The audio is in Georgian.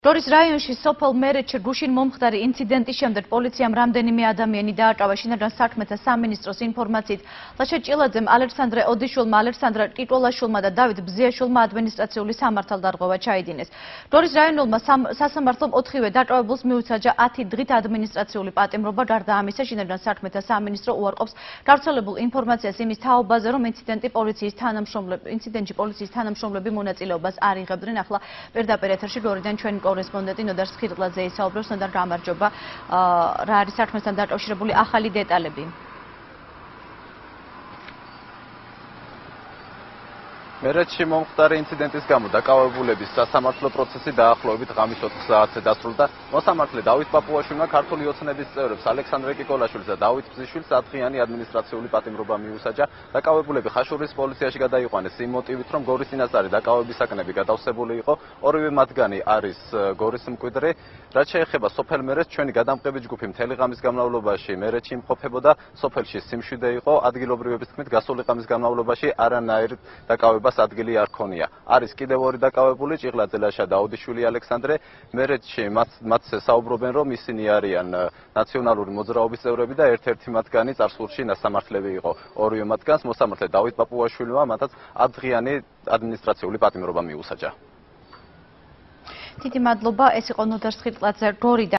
Dores რაიონში სოფელ მერეთში გუშინ მომხდარი ინციდენტის შემდეგ პოლიციამ რამდენიმე ადამიანი დააჭავა. შინაგან საქმეთა სამინისტროს ინფორმაციით ლაშა ჭილაძემ, ალექსანდრე ოდიშვილმა, ალექსანდრა ტიტოლაშვილმა და დავით ბზიაშვილმა ადმინისტრაციული სამართალდარღვევა ჩაიდინეს. დორის რაიონულმა სასამართლომ 4-ვე დაჭავებულს მიუსაჯა 10 დღით ადმინისტრაციული პატიმრობა. გარდა ამისა, შინაგან საქმეთა სამინისტრო უარყოფს გავრცელებულ ინფორმაციას იმის თაობაზე, რომ ინციდენტში პოლიციის თანამშრომლები მონაწილეობას არ იღებდნენ. ახლა პირდაპირ ეთერში გორიდან ჩვენი კორესპონდენტი ნოდარ სხირტლაძე ისაუბრებს. ნოდარ, გამარჯობა. რა არის საქმესთან დაკავშირებული ახალი დეტალები? მერეთში მომხდარი ინციდენტის გამო დაკავებულების სასამართლო პროცესი დაახლოებით ღამის 4 საათზე დასრულდა. მოსამართლე დავით პაპუაშვილმა ქართული ოცნების წევრებს ალექსანდრე კიკოლაშვილს და დავით ბზიშვილს 10 დღიანი ადმინისტრაციული პატიმრობა მიუსაჯა. დაკავებულები ხაშურის პოლიციაში გადაიყვანეს იმ მოტივით, რომ გორის წინასწარი დაკავების საკნები გადავსებული იყო. ორივე მათგანი არის გორის მკვიდრი. რაც შეეხება სოფელ მერეთს, ჩვენი გადამყევი ჯგუფი მთელი ღამის განმავლობაში მერეთში იმყოფებოდა. სოფელში სიმშვიდე იყო. ადგილობრივების თქმით, გასული ღამის განმავლობაში არანაირ დაკავებას ადგილი არ ქონია. არის კიდევ ორი დაკავებული, ჭიღლაძე ლაშა და ოდიშვილი ალექსანდრე. მერეთში მათ საუბრობენ, რომ ისინი არიან ნაციონალური მოძრაობის წევრები და ერთ-ერთი მათგანი წარსულში სასამართლები იყო. ორივე მათგანს მოსამართლე დავით პაპუაშვილმა მათაც 10 დღიანი ადმინისტრაციული პატიმრობა მიუსაჯა. დიდი მადლობა. ეს იყო ნოდარ სხირტლაძე გორიდან.